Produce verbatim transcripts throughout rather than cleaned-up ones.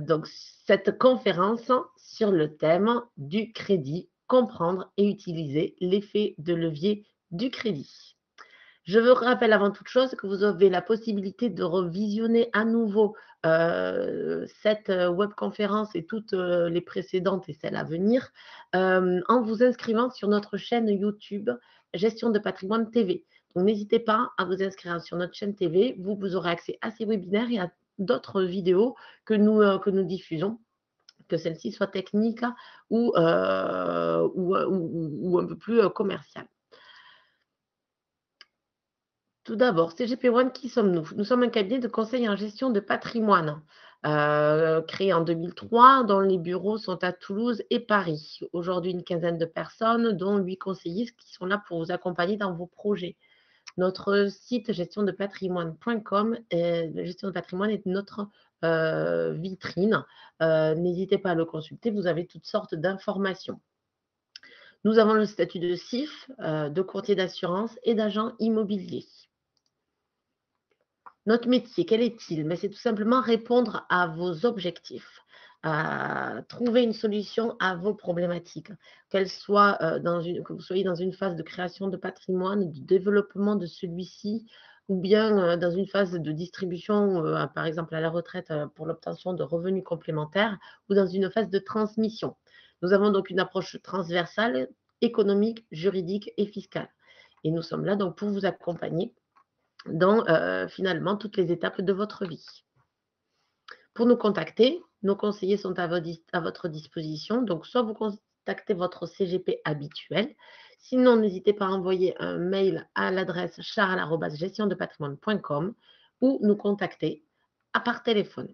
donc cette conférence sur le thème du crédit, comprendre et utiliser l'effet de levier du crédit. Je vous rappelle avant toute chose que vous avez la possibilité de revisionner à nouveau euh, cette webconférence et toutes euh, les précédentes et celles à venir euh, en vous inscrivant sur notre chaîne YouTube Gestion de patrimoine T V. Donc n'hésitez pas à vous inscrire sur notre chaîne T V. Vous, vous aurez accès à ces webinaires et à d'autres vidéos que nous, euh, que nous diffusons, que celles-ci soient techniques ou, euh, ou, ou, ou un peu plus euh, commerciales. Tout d'abord, C G P One, qui sommes-nous? Nous sommes un cabinet de conseil en gestion de patrimoine, euh, créé en deux mille trois, dont les bureaux sont à Toulouse et Paris. Aujourd'hui, une quinzaine de personnes, dont huit conseillers qui sont là pour vous accompagner dans vos projets. Notre site gestion de patrimoine point com, euh, gestion de patrimoine est notre euh, vitrine. Euh, N'hésitez pas à le consulter, vous avez toutes sortes d'informations. Nous avons le statut de C I F, euh, de courtier d'assurance et d'agent immobilier. Notre métier, quel est-il? Mais c'est tout simplement répondre à vos objectifs, à trouver une solution à vos problématiques, qu'elles soient euh, dans une, que vous soyez dans une phase de création de patrimoine, de développement de celui-ci, ou bien euh, dans une phase de distribution, euh, par exemple à la retraite euh, pour l'obtention de revenus complémentaires, ou dans une phase de transmission. Nous avons donc une approche transversale, économique, juridique et fiscale. Et nous sommes là donc pour vous accompagner dans euh, finalement toutes les étapes de votre vie. Pour nous contacter, nos conseillers sont à, vo à votre disposition. Donc, soit vous contactez votre C G P habituel, sinon n'hésitez pas à envoyer un mail à l'adresse charles arobase gestion de patrimoine point com ou nous contacter à par téléphone.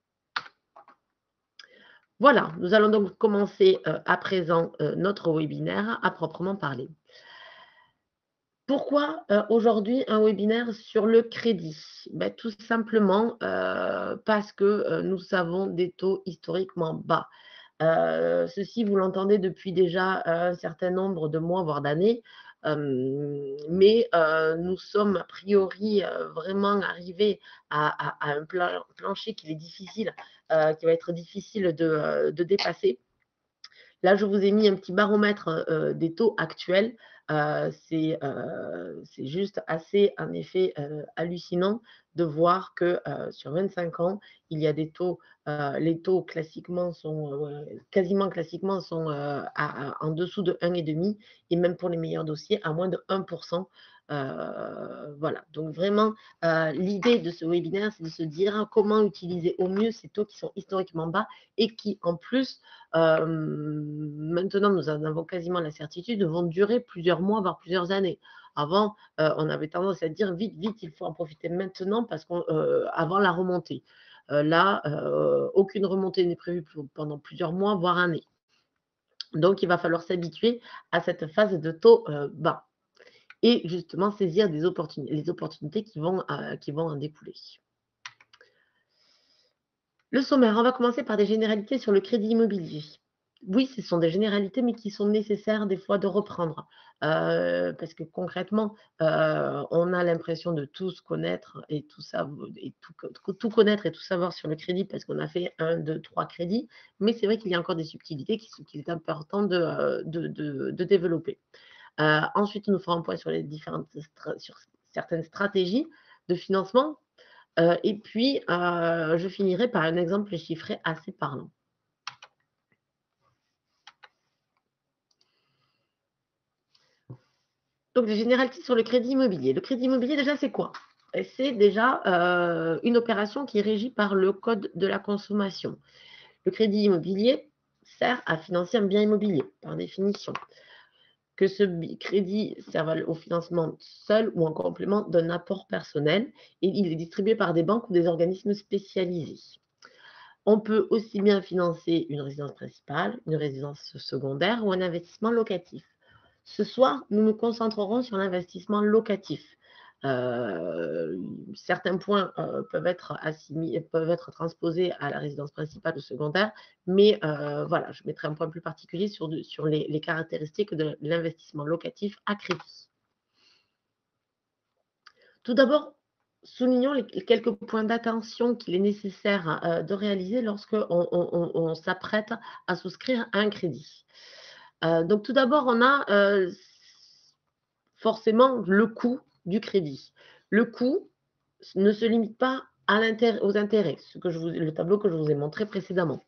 Voilà, nous allons donc commencer euh, à présent euh, notre webinaire à proprement parler. Pourquoi euh, aujourd'hui un webinaire sur le crédit? Ben, tout simplement euh, parce que euh, nous avons des taux historiquement bas. Euh, ceci, vous l'entendez depuis déjà un certain nombre de mois, voire d'années, euh, mais euh, nous sommes a priori euh, vraiment arrivés à, à, à un plan, plancher qui est difficile, euh, qui va être difficile de, euh, de dépasser. Là, je vous ai mis un petit baromètre euh, des taux actuels. Euh, c'est euh, juste assez, en effet, euh, hallucinant de voir que euh, sur vingt-cinq ans, il y a des taux, euh, les taux classiquement sont, euh, quasiment classiquement sont euh, à, à, en dessous de un virgule cinq et même pour les meilleurs dossiers, à moins de un pour cent. Euh, voilà, donc vraiment, euh, l'idée de ce webinaire, c'est de se dire comment utiliser au mieux ces taux qui sont historiquement bas et qui, en plus, euh, maintenant, nous en avons quasiment la certitude, vont durer plusieurs mois, voire plusieurs années. Avant, euh, on avait tendance à dire vite, vite, il faut en profiter maintenant parce qu'avant euh, la remontée. Euh, là, euh, aucune remontée n'est prévue pendant plusieurs mois, voire années. Donc, il va falloir s'habituer à cette phase de taux euh, bas et justement saisir des opportunités, les opportunités qui vont, euh, qui vont en découler. Le sommaire, on va commencer par des généralités sur le crédit immobilier. Oui, ce sont des généralités, mais qui sont nécessaires des fois de reprendre. Euh, parce que concrètement, euh, on a l'impression de tous connaître et tout, savoir, et tout, tout connaître et tout savoir sur le crédit parce qu'on a fait un, deux, trois crédits. Mais c'est vrai qu'il y a encore des subtilités qu'il qui est important de, de, de, de développer. Euh, ensuite, nous ferons un point sur, les différentes, sur certaines stratégies de financement. Euh, et puis, euh, je finirai par un exemple chiffré assez parlant. Donc, des généralités sur le crédit immobilier. Le crédit immobilier, déjà, c'est quoi? C'est déjà euh, une opération qui est régie par le Code de la consommation. Le crédit immobilier sert à financer un bien immobilier, par définition. Que ce crédit serve au financement seul ou en complément d'un apport personnel, et il est distribué par des banques ou des organismes spécialisés. On peut aussi bien financer une résidence principale, une résidence secondaire ou un investissement locatif. Ce soir, nous nous concentrerons sur l'investissement locatif. Euh, certains points euh, peuvent, être assimilés, peuvent être transposés à la résidence principale ou secondaire, mais euh, voilà, je mettrai un point plus particulier sur, de, sur les, les caractéristiques de l'investissement locatif à crédit. Tout d'abord, soulignons les quelques points d'attention qu'il est nécessaire, heu, de réaliser lorsqu'on on on on s'apprête à souscrire à un crédit. Heu, donc tout d'abord, on a, heu, s forcément le coût du crédit. Le coût s ne se limite pas à l'intér aux intérêts, ce que je vous le tableau que je vous ai montré précédemment.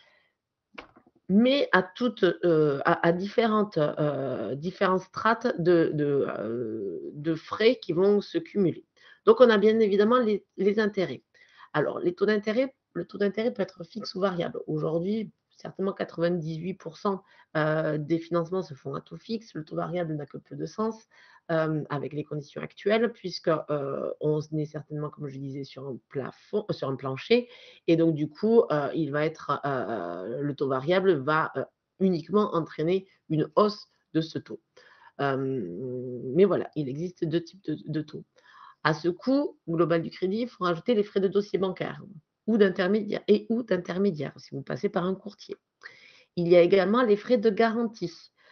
Mais à toutes, heu, à à différentes, heu, différentes strates de de, heu, de frais qui vont se cumuler. Donc on a bien évidemment les les intérêts. Alors les taux d'intérêt, le taux d'intérêt peut être fixe ou variable. Aujourd'hui, certainement quatre-vingt-dix-huit heu, des financements se font à taux fixe. Le taux variable n'a que peu de sens, hem, avec les conditions actuelles puisque, heu, on est certainement, comme je disais, sur un plafond sur un plancher et donc du coup, heu, il va être, heu, le taux variable va, heu, uniquement entraîner une hausse de ce taux. Hem, mais voilà, il existe deux types de de taux. À ce coût global du crédit, il faut rajouter les frais de dossier bancaire ou d'intermédiaire et ou d'intermédiaire si vous passez par un courtier. Il y a également les frais de garantie.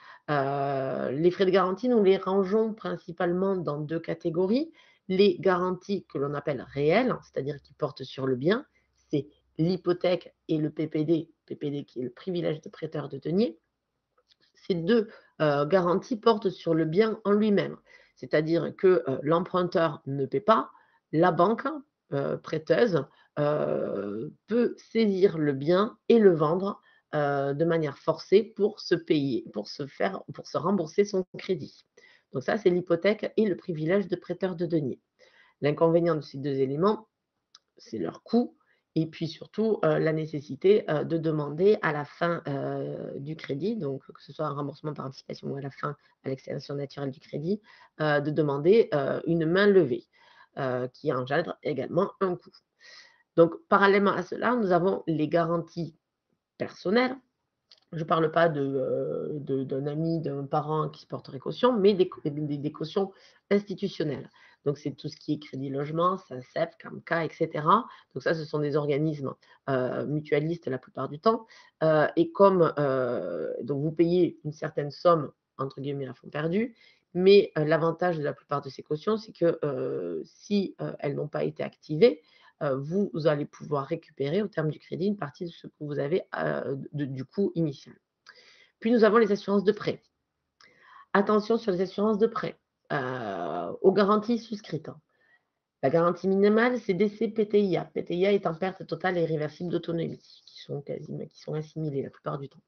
Heu, les frais de garantie, nous les rangeons principalement dans deux catégories. Les garanties que l'on appelle réelles, c'est-à-dire qui portent sur le bien, c'est l'hypothèque et le P P D, P P D qui est le privilège de prêteur de denier. Ces deux heu, garanties portent sur le bien en lui-même. C'est-à-dire que, heu, l'emprunteur ne paie pas, la banque, heu, prêteuse, heu, peut saisir le bien et le vendre, heu, de manière forcée pour se payer, pour se faire pour se rembourser son crédit. Donc ça, c'est l'hypothèque et le privilège de prêteur de deniers. L'inconvénient de ces deux éléments, c'est leur coût et puis surtout, heu, la nécessité, heu, de demander à la fin, heu, du crédit, donc que ce soit un remboursement par anticipation ou à la fin, à l'extinction naturelle du crédit, heu, de demander, heu, une main levée, heu, qui engendre également un coût. Donc parallèlement à cela, nous avons les garanties personnelles. Je ne parle pas de, heu, de d'un ami, d'un parent qui se porterait caution, mais des c des des cautions institutionnelles. Donc c'est tout ce qui est crédit logement, SACEF, CAMCA et cetera. Donc ça, ce sont des organismes, heu, mutualistes la plupart du temps, heu et comme, heu donc vous payez une certaine somme, entre guillemets, «à fonds perdu», mais, heu, l'avantage de la plupart de ces cautions, c'est que, heu, si, heu, elles n'ont pas été activées, heu, vous allez pouvoir récupérer au terme du crédit une partie de ce que vous avez, heu, de du coût initial. Puis nous avons les assurances de prêt. Attention sur les assurances de prêt, heu, aux garanties souscrites, hein. La garantie minimale, c'est décès P T I A. P T I A étant perte totale et irréversible d'autonomie, qui sont quasiment qui sont assimilées la plupart du temps.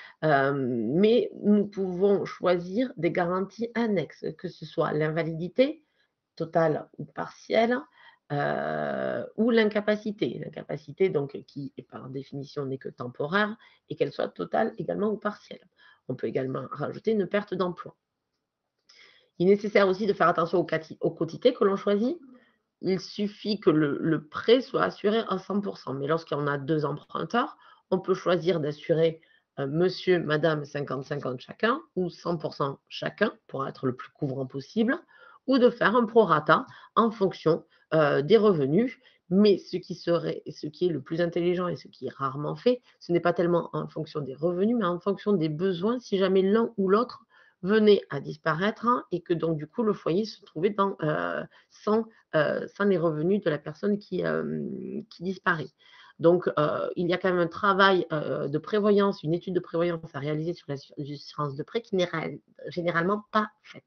Hem, mais nous pouvons choisir des garanties annexes, que ce soit l'invalidité, totale ou partielle, heu, ou l'incapacité. L'incapacité donc qui est par définition n'est que temporaire et qu'elle soit totale également ou partielle. On peut également rajouter une perte d'emploi. Il est nécessaire aussi de faire attention aux quati aux quantités que l'on choisit. Il suffit que le le prêt soit assuré à cent pour cent, mais lorsqu'on a deux emprunteurs, on peut choisir d'assurer, heu, monsieur, madame cinquante cinquante chacun ou cent pour cent chacun pour être le plus couvrant possible ou de faire un prorata en fonction, heu, des revenus. Mais ce qui serait ce qui est le plus intelligent et ce qui est rarement fait, ce n'est pas tellement en fonction des revenus, mais en fonction des besoins si jamais l'un ou l'autre venait à disparaître hein, et que donc du coup le foyer se trouvait dans, heu, sans heu, sans les revenus de la personne qui, hem, qui disparaît. Donc, heu, il y a quand même un travail, heu, de prévoyance, une étude de prévoyance à réaliser sur l'assu l'assurance de prêt qui n'est réal généralement pas faite.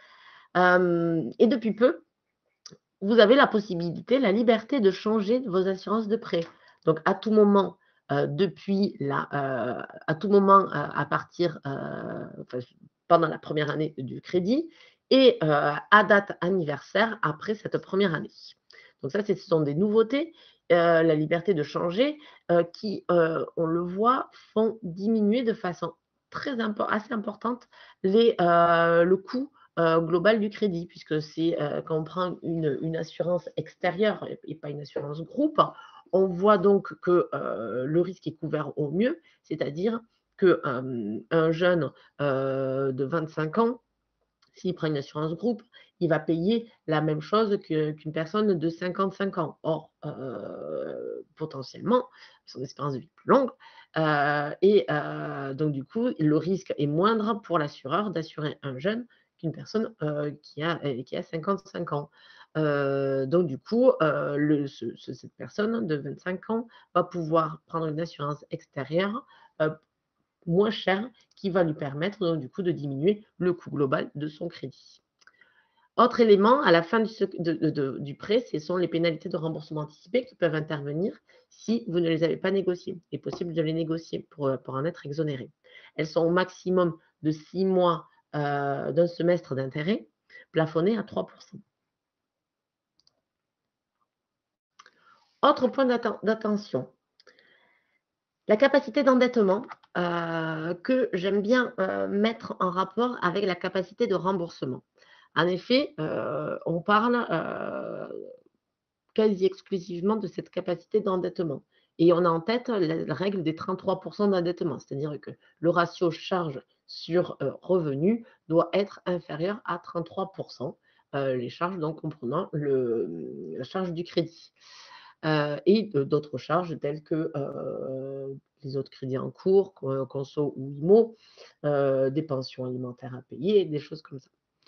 Hem et depuis peu, vous avez la possibilité, la liberté de changer vos assurances de prêt. Donc à tout moment, heu, depuis la heu, à tout moment, heu, à partir, heu, enfin pendant la première année du crédit et heu, à date anniversaire après cette première année. Donc ça, ce sont des nouveautés, heu, la liberté de changer, heu, qui, heu, on le voit, font diminuer de façon très impo assez importante les, heu, le coût, heu, global du crédit puisque c'est, heu, quand on prend une une assurance extérieure et et pas une assurance groupe, on voit donc que, heu, le risque est couvert au mieux, c'est-à-dire que, hem, un jeune, heu, de vingt-cinq ans, s'il prend une assurance groupe, il va payer la même chose que qu'une personne de cinquante-cinq ans. Or, heu, potentiellement, son espérance de vie est plus longue, heu et heu, donc du coup, le risque est moindre pour l'assureur d'assurer un jeune qu'une personne, heu, qui a, heu, qui a cinquante-cinq ans. Euh, donc, du coup, euh, le- ce- ce- cette personne de vingt-cinq ans va pouvoir prendre une assurance extérieure euh, moins chère qui va lui permettre, donc, du coup, de diminuer le coût global de son crédit. Autre élément, à la fin du, sec- de- de- de- du prêt, ce sont les pénalités de remboursement anticipé qui peuvent intervenir si vous ne les avez pas négociées. Il est possible de les négocier pour, euh, pour en être exonéré. Elles sont au maximum de six mois euh, d'un semestre d'intérêt, plafonné à trois pour cent. Autre point d'atten- d'attention, la capacité d'endettement euh, que j'aime bien euh, mettre en rapport avec la capacité de remboursement. En effet, euh, on parle euh, quasi exclusivement de cette capacité d'endettement. Et on a en tête la règle des trente-trois pour cent d'endettement, c'est-à-dire que le ratio charge sur euh, revenu doit être inférieur à trente-trois pour cent, euh, les charges donc comprenant le, la charge du crédit. Euh, et d'autres charges telles que euh, les autres crédits en cours, conso ou I M O, euh, des pensions alimentaires à payer, des choses comme ça.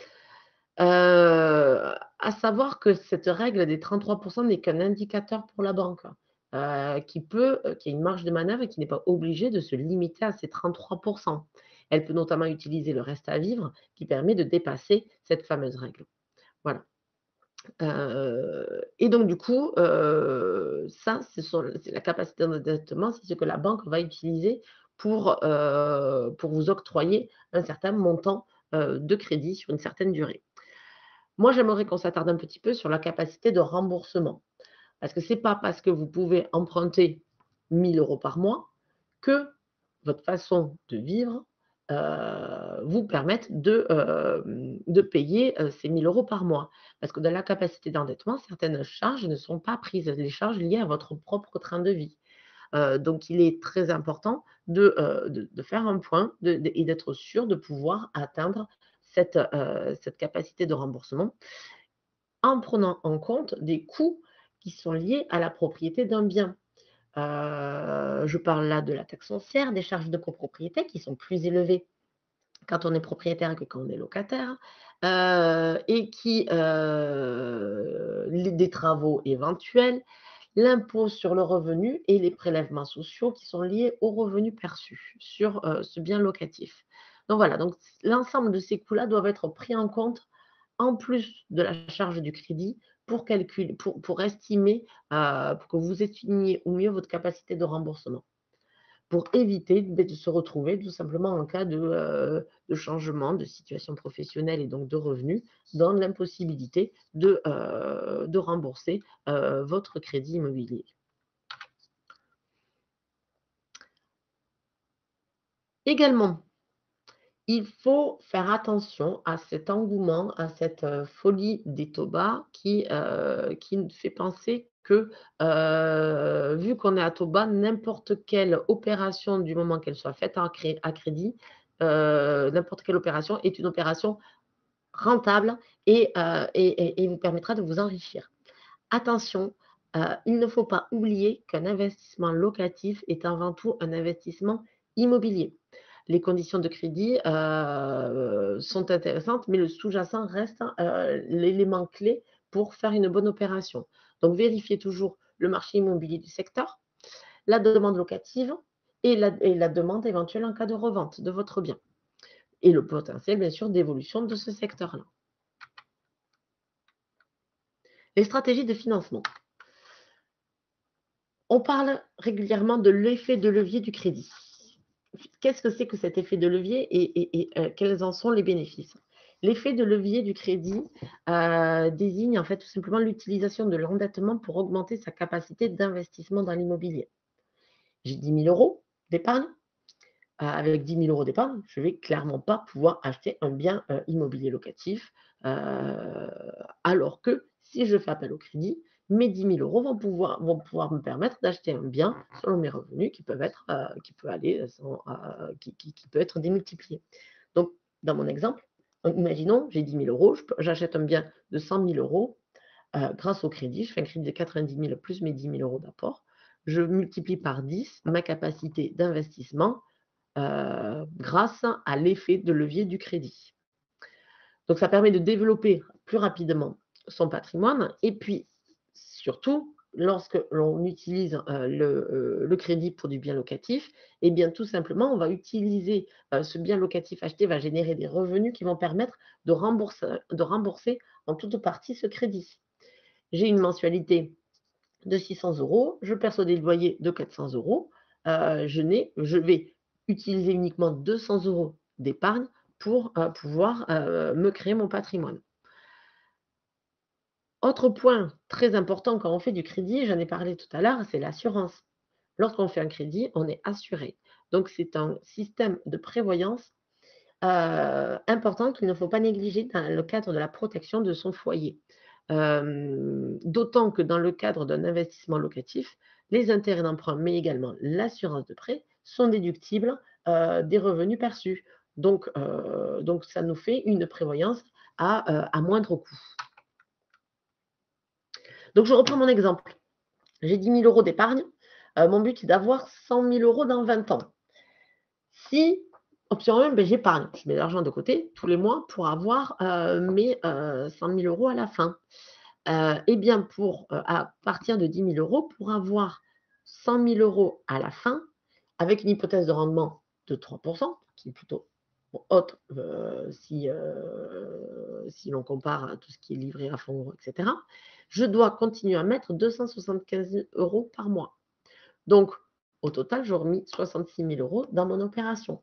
Euh, à savoir que cette règle des trente-trois pour cent n'est qu'un indicateur pour la banque, euh, qui peut, euh, qui a une marge de manœuvre et qui n'est pas obligée de se limiter à ces trente-trois pour cent. Elle peut notamment utiliser le reste à vivre qui permet de dépasser cette fameuse règle. Voilà. Euh, et donc, du coup, euh, ça, c'est la capacité d'endettement, c'est ce que la banque va utiliser pour, euh, pour vous octroyer un certain montant euh, de crédit sur une certaine durée. Moi, j'aimerais qu'on s'attarde un petit peu sur la capacité de remboursement. Parce que ce n'est pas parce que vous pouvez emprunter mille euros par mois que votre façon de vivre euh, vous permette de, euh, de payer euh, ces mille euros par mois. Parce que dans la capacité d'endettement, certaines charges ne sont pas prises, les charges liées à votre propre train de vie. Euh, donc, il est très important de, euh, de, de faire un point de, de, et d'être sûr de pouvoir atteindre cette, euh, cette capacité de remboursement en prenant en compte des coûts qui sont liés à la propriété d'un bien. Euh, je parle là de la taxe foncière, des charges de copropriété qui sont plus élevées quand on est propriétaire que quand on est locataire, euh, et qui euh, des travaux éventuels, l'impôt sur le revenu et les prélèvements sociaux qui sont liés aux revenus perçus sur euh, ce bien locatif. Donc voilà, donc l'ensemble de ces coûts-là doivent être pris en compte en plus de la charge du crédit pour calculer, pour, pour estimer, euh, pour que vous estimiez au mieux votre capacité de remboursement, pour éviter de se retrouver tout simplement en cas de, euh, de changement de situation professionnelle et donc de revenus dans l'impossibilité de, euh, de rembourser euh, votre crédit immobilier. Également, il faut faire attention à cet engouement, à cette euh, folie des taux bas qui, euh, qui nous fait penser que, euh, vu qu'on est à taux bas, n'importe quelle opération, du moment qu'elle soit faite à, cré- à crédit, euh, n'importe quelle opération est une opération rentable et, euh, et, et- et vous permettra de vous enrichir. Attention, euh, il ne faut pas oublier qu'un investissement locatif est avant tout un investissement immobilier. Les conditions de crédit euh, sont intéressantes, mais le sous-jacent reste euh, l'élément clé pour faire une bonne opération. Donc, vérifiez toujours le marché immobilier du secteur, la demande locative et la, et la demande éventuelle en cas de revente de votre bien. Et le potentiel, bien sûr, d'évolution de ce secteur-là. Les stratégies de financement. On parle régulièrement de l'effet de levier du crédit. Qu'est-ce que c'est que cet effet de levier et, et, et euh, quels en sont les bénéfices? L'effet de levier du crédit euh, désigne en fait tout simplement l'utilisation de l'endettement pour augmenter sa capacité d'investissement dans l'immobilier. J'ai dix mille euros d'épargne. Euh, avec dix mille euros d'épargne, je ne vais clairement pas pouvoir acheter un bien euh, immobilier locatif, euh, alors que si je fais appel au crédit, mes dix mille euros vont pouvoir, vont pouvoir me permettre d'acheter un bien selon mes revenus qui peuvent être, euh, qui peut aller, sans, euh, qui, qui, qui peut être démultiplié. Donc, dans mon exemple, imaginons, j'ai dix mille euros, j'achète un bien de cent mille euros euh, grâce au crédit, je fais un crédit de quatre-vingt-dix mille plus mes dix mille euros d'apport, je multiplie par dix ma capacité d'investissement euh, grâce à l'effet de levier du crédit. Donc, ça permet de développer plus rapidement son patrimoine. Et puis, surtout, lorsque l'on utilise euh, le, euh, le crédit pour du bien locatif, eh bien, tout simplement, on va utiliser euh, ce bien locatif acheté, va générer des revenus qui vont permettre de rembourser, de rembourser en toute partie ce crédit. J'ai une mensualité de six cents euros, je perçois des loyers de quatre cents euros, euh, je, n'ai, je vais utiliser uniquement deux cents euros d'épargne pour euh, pouvoir euh, me créer mon patrimoine. Autre point très important quand on fait du crédit, j'en ai parlé tout à l'heure, c'est l'assurance. Lorsqu'on fait un crédit, on est assuré. Donc, c'est un système de prévoyance euh, important qu'il ne faut pas négliger dans le cadre de la protection de son foyer. Euh, D'autant que dans le cadre d'un investissement locatif, les intérêts d'emprunt, mais également l'assurance de prêt, sont déductibles euh, des revenus perçus. Donc, euh, donc, ça nous fait une prévoyance à, euh, à moindre coût. Donc, je reprends mon exemple. J'ai dix mille euros d'épargne. Euh, mon but est d'avoir cent mille euros dans vingt ans. Si, option un, ben, j'épargne. Je mets l'argent de côté tous les mois pour avoir euh, mes euh, cent mille euros à la fin. Euh, eh bien, pour, euh, à partir de dix mille euros, pour avoir cent mille euros à la fin, avec une hypothèse de rendement de trois pour cent, qui est plutôt haute euh, si, euh, si l'on compare à tout ce qui est livré à fond, et cetera, je dois continuer à mettre deux cent soixante-quinze euros par mois. Donc, au total, j'aurai mis soixante-six mille euros dans mon opération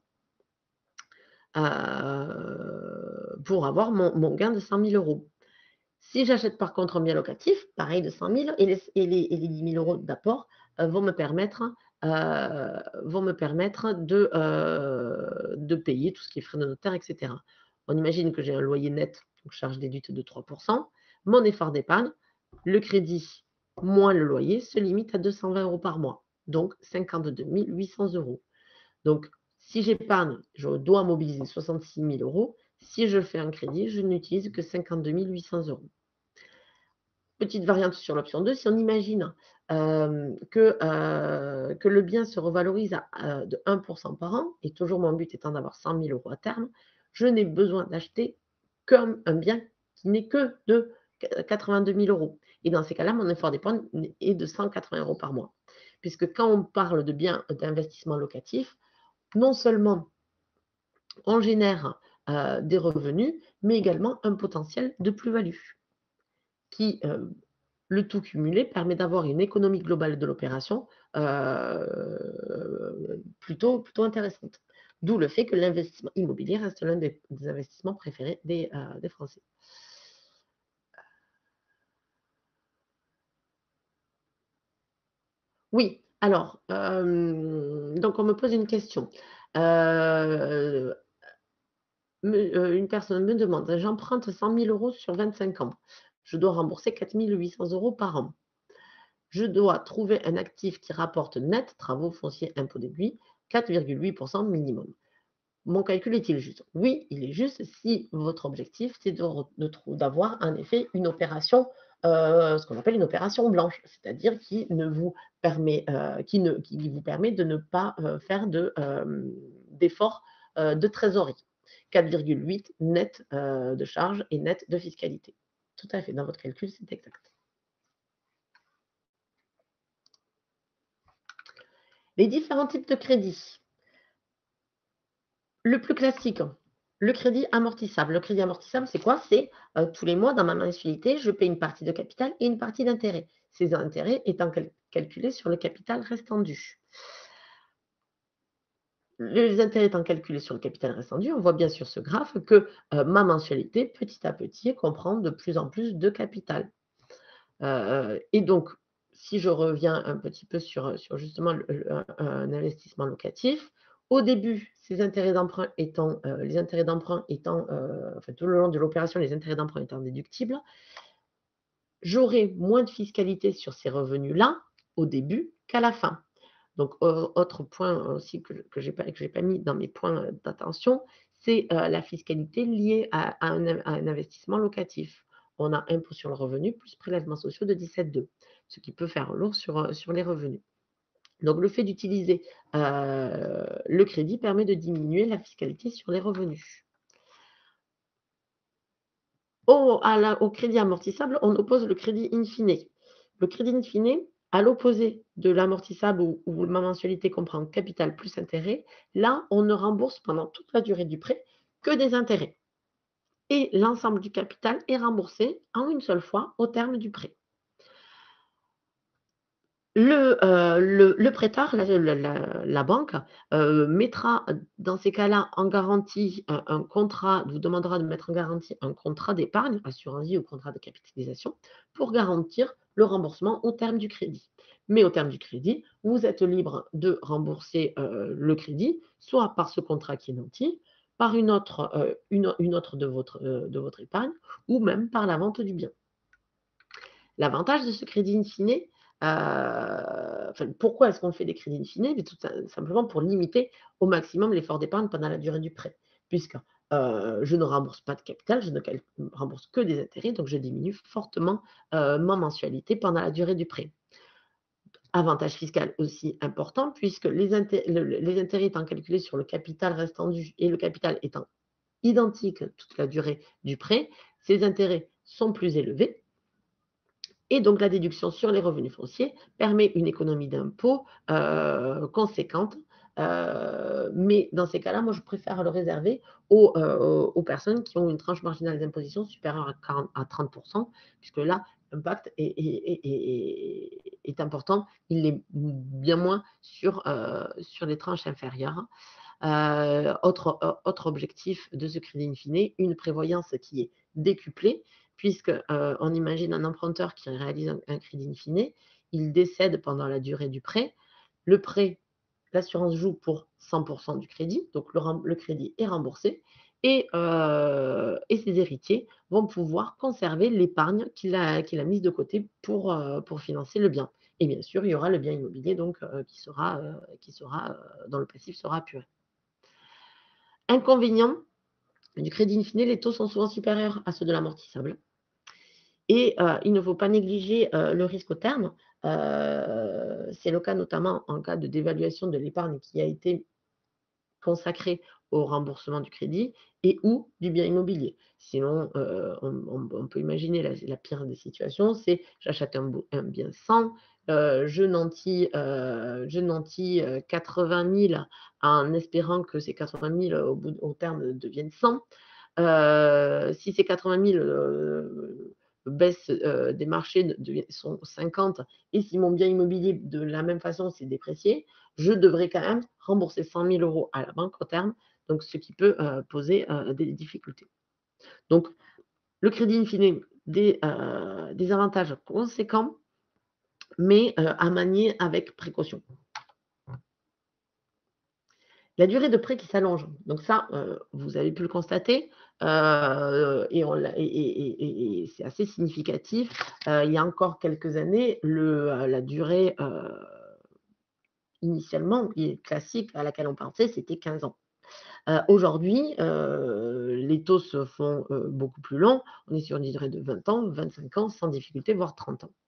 euh, pour avoir mon, mon gain de cent mille euros. Si j'achète par contre un bien locatif, pareil de cent mille, et les, et les, et les dix mille euros d'apport euh, vont me permettre, euh, vont me permettre de, euh, de payer tout ce qui est frais de notaire, et cetera. On imagine que j'ai un loyer net, donc charge déduite de trois pour cent. Mon effort d'épargne, le crédit moins le loyer, se limite à deux cent vingt euros par mois, donc cinquante-deux mille huit cents euros. Donc, si j'épargne, je dois mobiliser soixante-six mille euros. Si je fais un crédit, je n'utilise que cinquante-deux mille huit cents euros. Petite variante sur l'option deux, si on imagine euh, que, euh, que le bien se revalorise à, euh, de un pour cent par an, et toujours mon but étant d'avoir cent mille euros à terme, je n'ai besoin d'acheter qu'un un bien qui n'est que de quatre-vingt-deux mille euros. Et dans ces cas-là, mon effort d'épargne est de cent quatre-vingts euros par mois. Puisque quand on parle de biens d'investissement locatif, non seulement on génère euh, des revenus, mais également un potentiel de plus-value qui, euh, le tout cumulé, permet d'avoir une économie globale de l'opération euh, plutôt, plutôt intéressante. D'où le fait que l'investissement immobilier reste l'un des, des investissements préférés des, euh, des Français. Oui, alors, euh, donc on me pose une question. Euh, me- euh, une personne me demande, j'emprunte cent mille euros sur vingt-cinq ans. Je dois rembourser quatre mille huit cents euros par an. Je dois trouver un actif qui rapporte net, travaux fonciers, impôts déduits, quatre virgule huit pour cent minimum. Mon calcul est-il juste? Oui, il est juste si votre objectif, c'est d'avoir en effet une opération, euh, ce qu'on appelle une opération blanche, c'est-à-dire qui, ne vous permet, euh, qui, ne, qui vous permet de ne pas euh, faire de, euh, d'efforts euh, de trésorerie. quatre virgule huit net euh, de charge et net de fiscalité. Tout à fait, dans votre calcul, c'est exact. Les différents types de crédits. Le plus classique, le crédit amortissable. Le crédit amortissable, c'est quoi? C'est euh, tous les mois, dans ma mensualité, je paie une partie de capital et une partie d'intérêt. Ces intérêts étant cal calculés sur le capital restant dû. Les intérêts étant calculés sur le capital restant dû, on voit bien sur ce graphe que euh, ma mensualité, petit à petit, comprend de plus en plus de capital. Euh, et donc, si je reviens un petit peu sur, sur justement le, le, un, un investissement locatif, au début, ces intérêts d'emprunt étant, euh, les intérêts d'emprunt étant, euh, enfin, tout le long de l'opération, les intérêts d'emprunt étant déductibles, j'aurai moins de fiscalité sur ces revenus-là au début qu'à la fin. Donc, euh, autre point aussi que, que je n'ai pas, pas mis dans mes points d'attention, c'est euh, la fiscalité liée à, à, un, à, un, investissement locatif. On a impôt sur le revenu plus prélèvements sociaux de dix-sept virgule deux, ce qui peut faire lourd sur, sur les revenus. Donc, le fait d'utiliser euh, le crédit permet de diminuer la fiscalité sur les revenus. Au, à la- au crédit amortissable, on oppose le crédit in fine. Le crédit in fine, à l'opposé de l'amortissable où, où ma mensualité comprend capital plus intérêt, là, on ne rembourse pendant toute la durée du prêt que des intérêts. Et l'ensemble du capital est remboursé en une seule fois au terme du prêt. Le, heu, le le prêteur, la la la la banque, heu, mettra dans ces cas-là en garantie un un contrat, vous demandera de mettre en garantie un contrat d'épargne, assurance vie ou contrat de capitalisation, pour garantir le remboursement au terme du crédit. Mais au terme du crédit, vous êtes libre de rembourser, heu, le crédit, soit par ce contrat qui est nanti, par une autre, heu, une une autre de votre, heu, de votre épargne ou même par la vente du bien. L'avantage de ce crédit in fine, heu, enfin, pourquoi est-ce qu'on fait des crédits in fine? Mais tout sim simplement pour limiter au maximum l'effort d'épargne pendant la durée du prêt. Puisque, heu, je ne rembourse pas de capital, je ne cal rembourse que des intérêts, donc je diminue fortement, heu, ma mensualité pendant la durée du prêt. Avantage fiscal aussi important puisque les inté le le les intérêts étant calculés sur le capital restant dû et le capital étant identique toute la durée du prêt, ces intérêts sont plus élevés et donc la déduction sur les revenus fonciers permet une économie d'impôt, heu, conséquente, heu, mais dans ces cas-là, moi je préfère le réserver aux, heu, aux aux personnes qui ont une tranche marginale d'imposition supérieure à quarante à trente puisque là, l'impact est est est est est important. Il est bien moins sur, heu, sur les tranches inférieures. Heu, autre o autre objectif de ce crédit in fine, une prévoyance qui est décuplée puisque, heu, on imagine un emprunteur qui réalise un un crédit in fine, il décède pendant la durée du prêt. Le prêt, l'assurance joue pour cent du crédit, donc le rem le crédit est remboursé et heu et ses héritiers vont pouvoir conserver l'épargne qu'il a qu'il a mise de côté pour, heu, pour financer le bien et bien sûr, il y aura le bien immobilier donc heu, qui sera, heu, qui sera, heu, dont le passif sera apuré. Inconvénient du crédit in fine, les taux sont souvent supérieurs à ceux de l'amortissable et heu, il ne faut pas négliger, heu, le risque au terme. Heu, c'est le cas notamment en cas de dévaluation de l'épargne qui a été consacrée au remboursement du crédit et ou du bien immobilier. Sinon, heu, on on on peut imaginer la la pire des situations, c'est j'achète un beau un bien cent, heu, je nantis, heu, je nantis, heu, quatre-vingt mille en espérant que ces quatre-vingt mille au bout au terme deviennent cent. Heu, si ces quatre-vingt mille heu, baissent, heu, des marchés de devient sont cinquante et si mon bien immobilier de la même façon s'est déprécié, je devrais quand même rembourser cent mille euros à la banque au terme, donc ce qui peut, heu, poser, heu, des difficultés. Donc le crédit in fine, des, heu, des avantages conséquents, mais, heu, à manier avec précaution. La durée de prêt qui s'allonge, donc ça, heu, vous avez pu le constater, heu et on l'a et et et et et c'est assez significatif. Heu, il y a encore quelques années, le, heu, la durée, heu, initialement et classique à laquelle on pensait, c'était quinze ans. Heu, aujourd'hui, heu, les taux se font, heu, beaucoup plus longs. On est sur une durée de vingt ans, vingt-cinq ans sans difficulté, voire trente ans.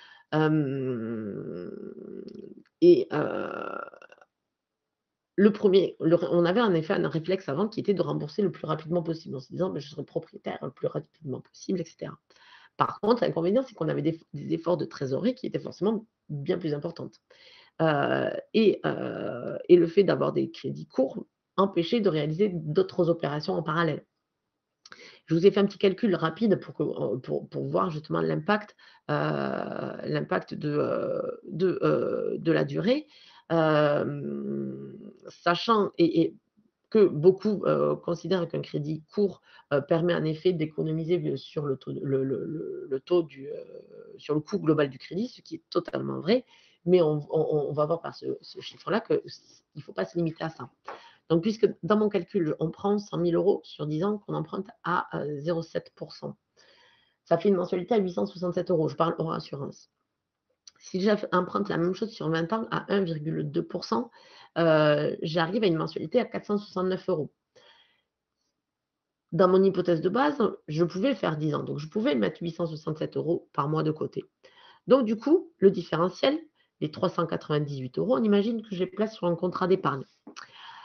Hem et heu Le premier, le on avait en effet un réflexe avant qui était de rembourser le plus rapidement possible en se disant: «Beh, je serai propriétaire le plus rapidement possible» et cetera. Par contre, l'inconvénient, c'est qu'on avait des des efforts de trésorerie qui étaient forcément bien plus importantes. Heu et heu et le fait d'avoir des crédits courts empêchait de réaliser d'autres opérations en parallèle. Je vous ai fait un petit calcul rapide pour que, heu, pour pour voir justement l'impact, heu, l'impact de, heu, de, heu, de la durée. Hem, sachant et et que beaucoup, heu, considèrent qu'un crédit court, heu, permet en effet d'économiser le sur le taux de le le le le taux du, heu, sur le coût global du crédit, ce qui est totalement vrai. Mais on on on va voir par ce ce chiffre-là qu'il ne faut pas se limiter à ça. Donc puisque dans mon calcul, on prend cent mille euros sur dix ans qu'on emprunte à, heu, zéro virgule sept ça fait une mensualité à huit cent soixante-sept euros. Je parle hors assurance. Si j'emprunte la même chose sur vingt ans à un virgule deux heu, j'arrive à une mensualité à quatre cent soixante-neuf euros. Dans mon hypothèse de base, je pouvais faire dix ans, donc je pouvais mettre huit cent soixante-sept euros par mois de côté. Donc du coup, le différentiel, les trois cent quatre-vingt-dix-huit euros, on imagine que je les place sur un contrat d'épargne.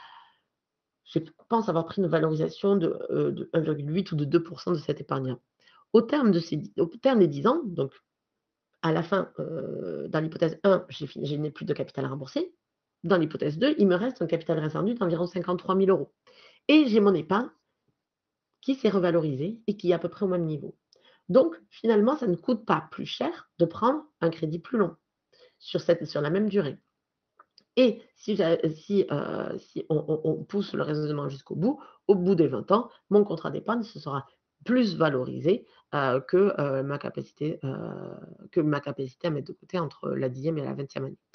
Je pense avoir pris une valorisation de, heu, de un virgule huit ou de deux de cette épargne. Au terme, de ces, au terme des dix ans, donc à la fin, euh, dans l'hypothèse un, j'ai fini- je n'ai plus de capital à rembourser. Dans l'hypothèse deux, il me reste un capital restant d'environ cinquante-trois mille euros. Et j'ai mon épargne qui s'est revalorisée et qui est à peu près au même niveau. Donc, finalement, ça ne coûte pas plus cher de prendre un crédit plus long sur, cette, sur la même durée. Et si, si, euh, si on, on, on pousse le raisonnement jusqu'au bout, au bout des vingt ans, mon contrat d'épargne se sera plus valorisé euh, que, euh, ma capacité, euh, que ma capacité à mettre de côté entre la dixième et la vingtième année.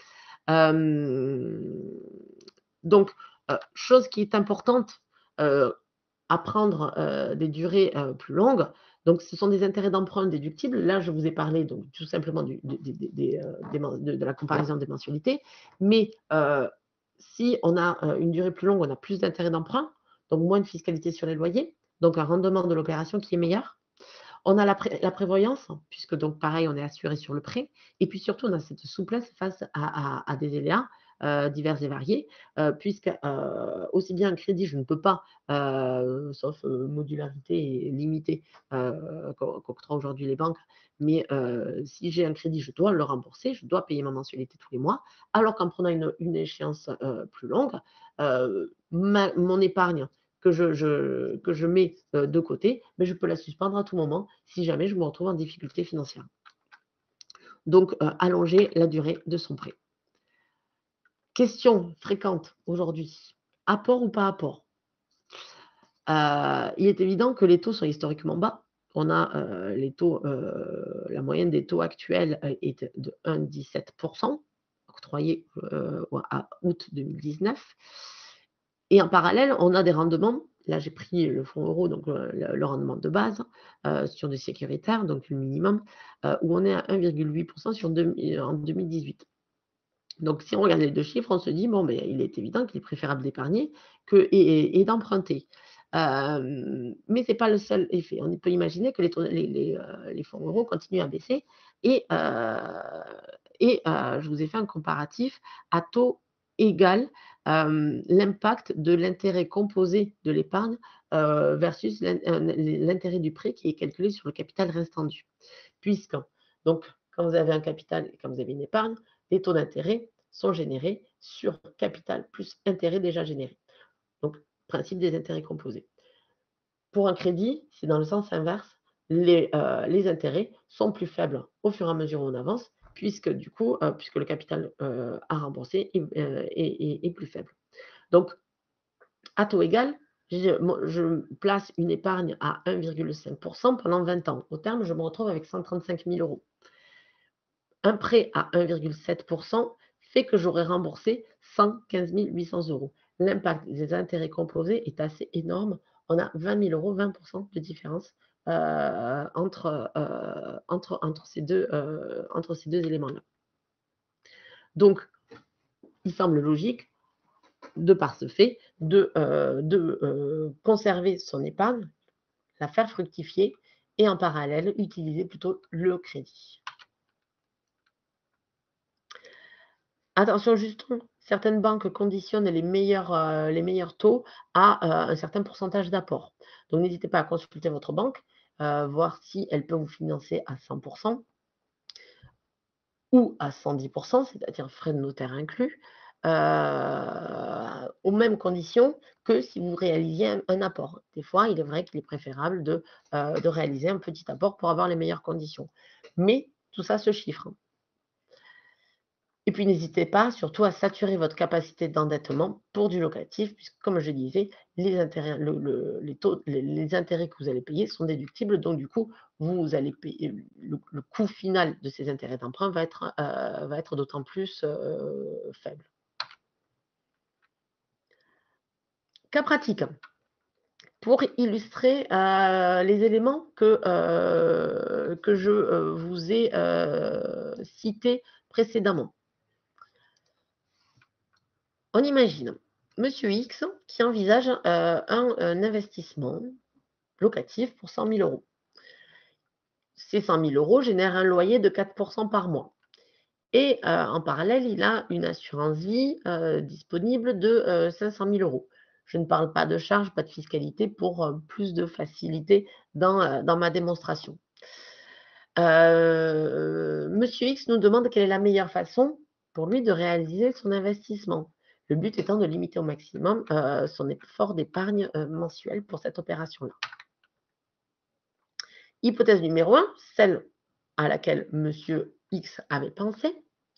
Euh, donc, euh, chose qui est importante, euh, à prendre euh, des durées euh, plus longues. Donc, ce sont des intérêts d'emprunt déductibles. Là, je vous ai parlé donc, tout simplement du, du, des, des, euh, des, de, de la comparaison des mensualités. Mais euh, si on a euh, une durée plus longue, on a plus d'intérêts d'emprunt, donc moins de fiscalité sur les loyers, donc un rendement de l'opération qui est meilleur. On a la, pré la prévoyance, puisque donc pareil, on est assuré sur le prêt. Et puis surtout, on a cette souplesse face à, à, à des aléas euh, divers et variés, euh, puisque euh, aussi bien un crédit, je ne peux pas, euh, sauf euh, modularité limitée euh, qu'octroient aujourd'hui les banques, mais euh, si j'ai un crédit, je dois le rembourser, je dois payer ma mensualité tous les mois, alors qu'en prenant une, une échéance euh, plus longue, euh, ma, mon épargne que je, je, que je mets euh, de côté, mais je peux la suspendre à tout moment si jamais je me retrouve en difficulté financière. Donc, euh, allonger la durée de son prêt. Question fréquente aujourd'hui, apport ou pas apport? euh, Il est évident que les taux sont historiquement bas. On a euh, les taux, euh, la moyenne des taux actuels est de un virgule dix-sept pour cent, octroyé euh, à août deux mille dix-neuf. Et en parallèle, on a des rendements. Là, j'ai pris le fonds euro, donc le, le rendement de base, euh, sur du sécuritaire, donc le minimum, euh, où on est à un virgule huit pour cent sur deux, en deux mille dix-huit. Donc, si on regarde les deux chiffres, on se dit, bon, ben, il est évident qu'il est préférable d'épargner que, et, et d'emprunter. Euh, mais ce n'est pas le seul effet. On peut imaginer que les, les, les, euh, les fonds euros continuent à baisser. Et, euh, et euh, je vous ai fait un comparatif à taux égal, euh, l'impact de l'intérêt composé de l'épargne euh, versus l'intérêt du prêt qui est calculé sur le capital restant dû. Puisque, donc, quand vous avez un capital et quand vous avez une épargne, les taux d'intérêt sont générés sur capital plus intérêt déjà généré. Donc, principe des intérêts composés. Pour un crédit, c'est dans le sens inverse. Les, euh, les intérêts sont plus faibles au fur et à mesure où on avance, puisque du coup, euh, puisque le capital euh, à rembourser est, euh, est, est, est plus faible. Donc, à taux égal, je, je place une épargne à un virgule cinq pour cent pendant vingt ans. Au terme, je me retrouve avec cent trente-cinq mille euros. Un prêt à un virgule sept pour cent fait que j'aurai remboursé cent quinze mille huit cents euros. L'impact des intérêts composés est assez énorme. On a vingt mille euros, vingt pour cent de différence euh, entre, euh, entre, entre, ces deux, euh, entre ces deux éléments-là. Donc, il semble logique, de par ce fait, de, euh, de euh, conserver son épargne, la faire fructifier et en parallèle, utiliser plutôt le crédit. Attention, justement, certaines banques conditionnent les meilleurs, euh, les meilleurs taux à euh, un certain pourcentage d'apport. Donc, n'hésitez pas à consulter votre banque, euh, voir si elle peut vous financer à cent pour cent ou à cent dix pour cent, c'est-à-dire frais de notaire inclus, euh, aux mêmes conditions que si vous réalisiez un, un apport. Des fois, il est vrai qu'il est préférable de, euh, de réaliser un petit apport pour avoir les meilleures conditions. Mais tout ça se chiffre. Et puis, n'hésitez pas surtout à saturer votre capacité d'endettement pour du locatif, puisque, comme je disais, les intérêts, le, le, les, taux, les, les intérêts que vous allez payer sont déductibles. Donc, du coup, vous allez payer, le, le coût final de ces intérêts d'emprunt va être, euh, va être d'autant plus euh, faible. Cas pratique. Pour illustrer euh, les éléments que, euh, que je euh, vous ai euh, cités précédemment. On imagine Monsieur X qui envisage euh, un, un investissement locatif pour cent mille euros. Ces cent mille euros génèrent un loyer de quatre pour cent par mois. Et euh, en parallèle, il a une assurance vie euh, disponible de euh, cinq cent mille euros. Je ne parle pas de charges, pas de fiscalité pour euh, plus de facilité dans, euh, dans ma démonstration. Euh, Monsieur X nous demande quelle est la meilleure façon pour lui de réaliser son investissement. Le but étant de limiter au maximum euh, son effort d'épargne euh, mensuel pour cette opération-là. Hypothèse numéro un, celle à laquelle Monsieur X avait pensé,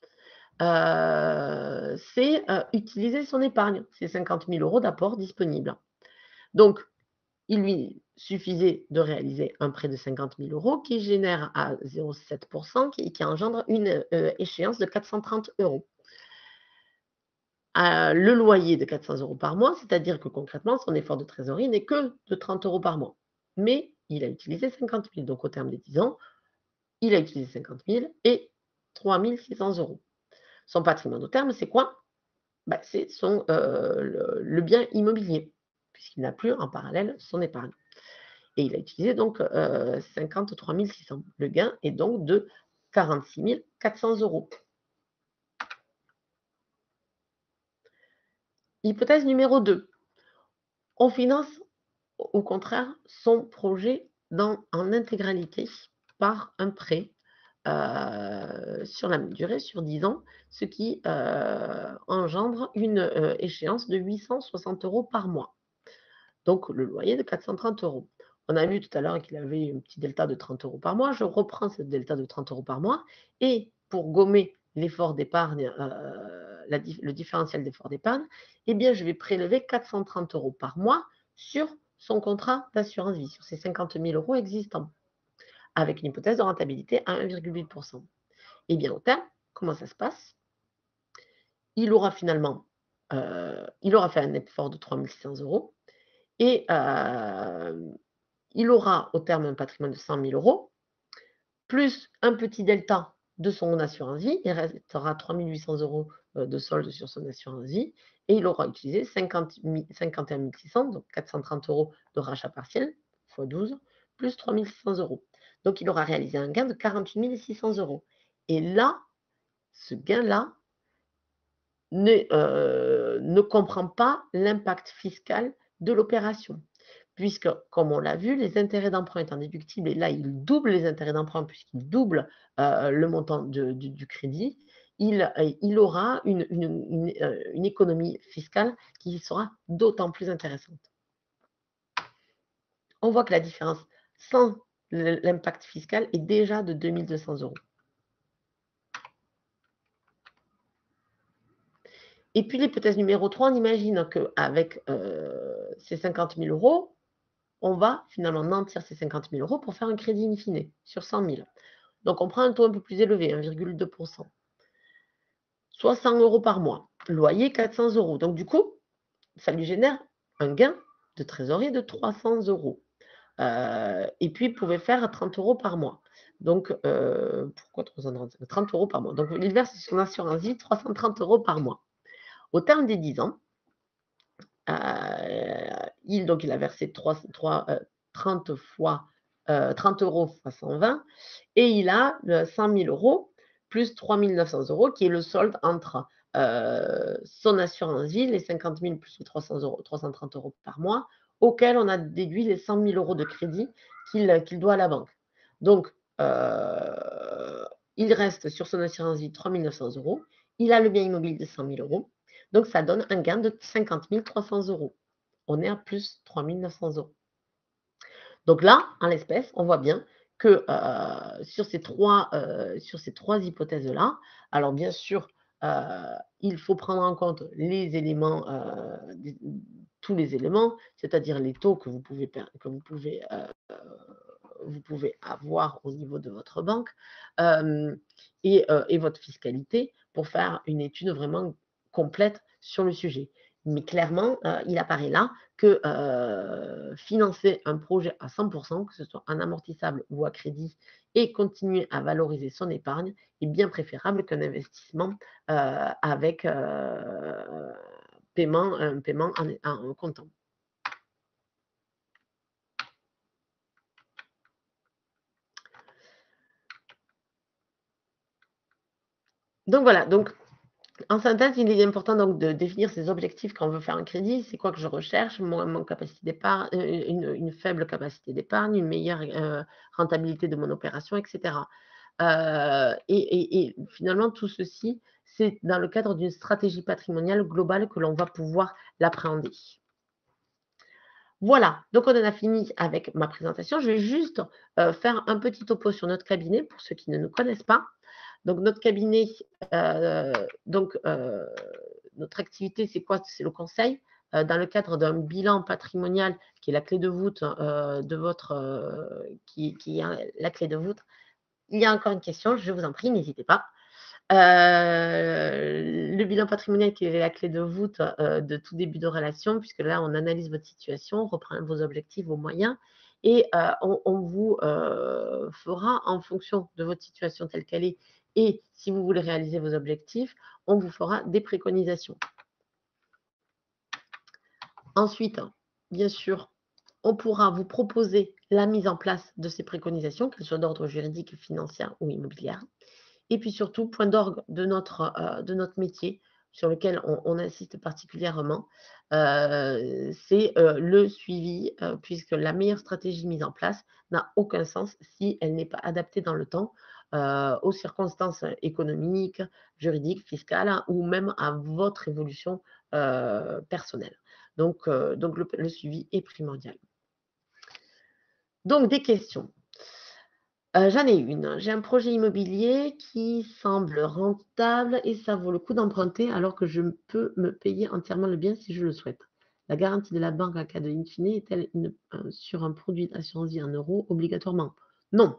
euh, c'est euh, utiliser son épargne, ses cinquante mille euros d'apport disponibles. Donc, il lui suffisait de réaliser un prêt de cinquante mille euros qui génère à zéro virgule sept pour cent et qui engendre une euh, échéance de quatre cent trente euros. Euh, le loyer de quatre cents euros par mois, c'est-à-dire que concrètement, son effort de trésorerie n'est que de trente euros par mois. Mais il a utilisé cinquante mille. Donc, au terme des dix ans, il a utilisé cinquante mille et trois mille six cents euros. Son patrimoine au terme, c'est quoi? Bah, c'est son, euh, le, le bien immobilier, puisqu'il n'a plus en parallèle son épargne. Et il a utilisé donc euh, cinquante-trois mille six cents. Le gain est donc de quarante-six mille quatre cents euros. Hypothèse numéro deux. On finance au contraire son projet dans, en intégralité par un prêt euh, sur la même durée, sur dix ans, ce qui euh, engendre une euh, échéance de huit cent soixante euros par mois. Donc le loyer de quatre cent trente euros. On a vu tout à l'heure qu'il avait un petit delta de trente euros par mois. Je reprends ce delta de trente euros par mois et pour gommer l'effort d'épargne, euh, la, le différentiel d'effort d'épargne, eh bien, je vais prélever quatre cent trente euros par mois sur son contrat d'assurance vie, sur ses cinquante mille euros existants, avec une hypothèse de rentabilité à un virgule huit pour cent. Eh bien, au terme, comment ça se passe? Il aura finalement, euh, il aura fait un effort de trois mille six cents euros et euh, il aura au terme un patrimoine de cent mille euros, plus un petit delta de son assurance vie, il restera trois mille huit cents euros de solde sur son assurance vie, et il aura utilisé cinquante et un mille six cents, donc quatre cent trente euros de rachat partiel, fois douze, plus trois mille six cents euros. Donc il aura réalisé un gain de quarante-huit mille six cents euros. Et là, ce gain-là ne, euh, ne comprend pas l'impact fiscal de l'opération. Puisque, comme on l'a vu, les intérêts d'emprunt étant déductibles, et là, il double les intérêts d'emprunt puisqu'il double euh, le montant de, du, du crédit, il, il aura une, une, une, une économie fiscale qui sera d'autant plus intéressante. On voit que la différence sans l'impact fiscal est déjà de deux mille deux cents euros. Et puis l'hypothèse numéro trois, on imagine qu'avec euh, ces cinquante mille euros, on va finalement nantir ces cinquante mille euros pour faire un crédit in fine sur cent mille. Donc on prend un taux un peu plus élevé, un virgule deux pour cent. Soit cent euros par mois. Loyer quatre cents euros. Donc du coup, ça lui génère un gain de trésorerie de trois cents euros. Euh, et puis, il pouvait faire trente euros par mois. Donc, euh, pourquoi trois cent trente trente euros par mois. Donc, il verse son assurance vie trois cent trente euros par mois. Au terme des dix ans, euh, il, donc, il a versé trois, trois, euh, trente fois euh, trente euros fois cent vingt et il a euh, cent mille euros plus trois mille neuf cents euros qui est le solde entre euh, son assurance vie, les cinquante mille plus les trois cents euros, trois cent trente euros par mois, auquel on a déduit les cent mille euros de crédit qu'il qu'il doit à la banque. Donc, euh, il reste sur son assurance vie trois mille neuf cents euros, il a le bien immobilier de cent mille euros, donc ça donne un gain de cinquante mille trois cents euros. On est à plus trois mille neuf cents euros. Donc là, en l'espèce, on voit bien que euh, sur, ces trois, euh, sur ces trois hypothèses-là, alors bien sûr, euh, il faut prendre en compte les éléments, euh, des, tous les éléments, c'est-à-dire les taux que vous pouvez, que vous pouvez, euh, vous pouvez avoir au niveau de votre banque euh, et, euh, et votre fiscalité pour faire une étude vraiment complète sur le sujet. Mais clairement, euh, il apparaît là que euh, financer un projet à cent pour cent, que ce soit en amortissable ou à crédit, et continuer à valoriser son épargne est bien préférable qu'un investissement euh, avec euh, paiement, un paiement en, en comptant. Donc voilà, donc En synthèse, il est important donc de définir ses objectifs quand on veut faire un crédit. C'est quoi que je recherche? Mon mon capacité d'épargne, heu, une une faible capacité d'épargne, une meilleure, heu, rentabilité de mon opération et cetera. Heu et et et finalement tout ceci, c'est dans le cadre d'une stratégie patrimoniale globale que l'on va pouvoir l'appréhender. Voilà, donc on en a fini avec ma présentation. Je vais juste, heu, faire un petit topo sur notre cabinet pour ceux qui ne nous connaissent pas. Donc notre cabinet, heu, donc heu, notre activité, c'est quoi? C'est le conseil, heu, dans le cadre d'un bilan patrimonial qui est la clé de voûte, heu, de votre, heu, qui qui est la clé de voûte. Il y a encore une question, je vous en prie, n'hésitez pas. Heu, le bilan patrimonial qui est la clé de voûte, heu, de tout début de relation, puisque là, on analyse votre situation, on reprend vos objectifs, vos moyens et heu, on on vous, heu, fera en fonction de votre situation telle qu'elle est et si vous voulez réaliser vos objectifs, on vous fera des préconisations. Ensuite, bien sûr, on pourra vous proposer la mise en place de ces préconisations, qu'elles soient d'ordre juridique, financière ou immobilière. Et puis surtout, point d'orgue de notre, heu, de notre métier sur lequel on on insiste particulièrement, heu, c'est, heu, le suivi, heu, puisque la meilleure stratégie mise en place n'a aucun sens si elle n'est pas adaptée dans le temps, heu, aux circonstances économiques, juridiques, fiscales hein, ou même à votre évolution, heu, personnelle. Donc heu, donc le le suivi est primordial. Donc des questions. Heu, j'en ai une. J'ai un projet immobilier qui semble rentable et ça vaut le coup d'emprunter alors que je peux me payer entièrement le bien si je le souhaite. La garantie de la banque en cas de in fine est-elle une heu, sur un produit d'assurance vie en euros obligatoirement? Non.